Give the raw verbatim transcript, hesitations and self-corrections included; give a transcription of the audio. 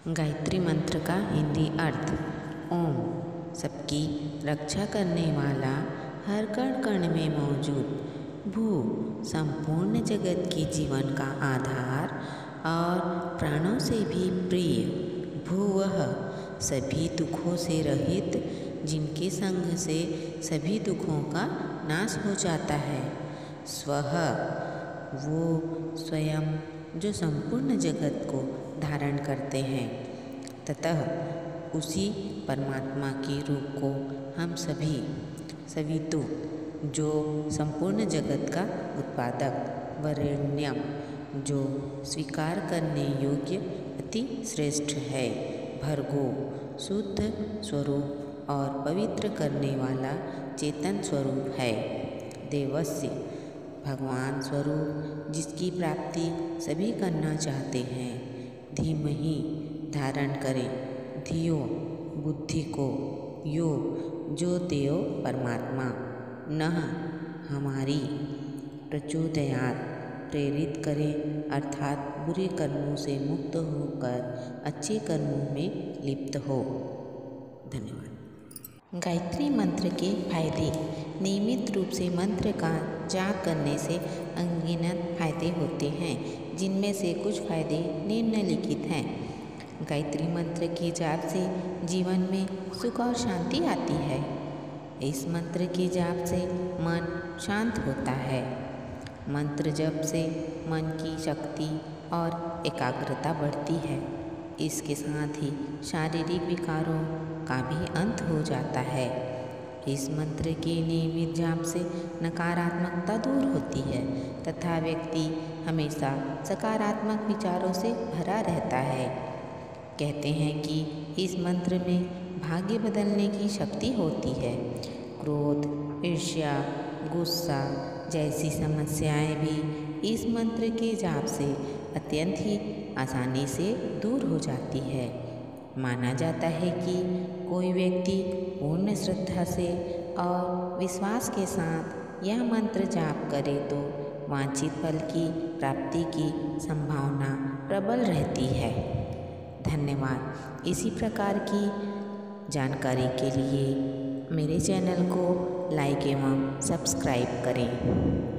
गायत्री मंत्र का हिंदी अर्थ। ओम सबकी रक्षा करने वाला, हर कण कण में मौजूद। भू संपूर्ण जगत के जीवन का आधार और प्राणों से भी प्रिय। भुवः सभी दुखों से रहित, जिनके संग से सभी दुखों का नाश हो जाता है। स्वः वो स्वयं जो संपूर्ण जगत को धारण करते हैं, ततः उसी परमात्मा के रूप को हम सभी सवितु जो संपूर्ण जगत का उत्पादक, वरेण्यम जो स्वीकार करने योग्य अति श्रेष्ठ है, भर्गो शुद्ध स्वरूप और पवित्र करने वाला चेतन स्वरूप है, देवस्य भगवान स्वरूप जिसकी प्राप्ति सभी करना चाहते हैं, धीमहि धारण करें धियो बुद्धि को, यो जो देव परमात्मा, नः हमारी प्रचोदयात् प्रेरित करें अर्थात बुरे कर्मों से मुक्त होकर अच्छे कर्मों में लिप्त हो। धन्यवाद। गायत्री मंत्र के फायदे। नियमित रूप से मंत्र का जाप करने से अनगिनत फायदे होते हैं, जिनमें से कुछ फायदे निम्नलिखित हैं। गायत्री मंत्र के जाप से जीवन में सुख और शांति आती है। इस मंत्र के जाप से मन शांत होता है। मंत्र जप से मन की शक्ति और एकाग्रता बढ़ती है। इसके साथ ही शारीरिक विकारों का भी अंत हो जाता है। इस मंत्र के नियमित जाप से नकारात्मकता दूर होती है तथा व्यक्ति हमेशा सकारात्मक विचारों से भरा रहता है। कहते हैं कि इस मंत्र में भाग्य बदलने की शक्ति होती है। क्रोध, ईर्ष्या, गुस्सा जैसी समस्याएं भी इस मंत्र के जाप से अत्यंत ही आसानी से दूर हो जाती है। माना जाता है कि कोई व्यक्ति पूर्ण श्रद्धा से और विश्वास के साथ यह मंत्र जाप करे तो वांछित फल की प्राप्ति की संभावना प्रबल रहती है। धन्यवाद। इसी प्रकार की जानकारी के लिए मेरे चैनल को लाइक एवं सब्सक्राइब करें।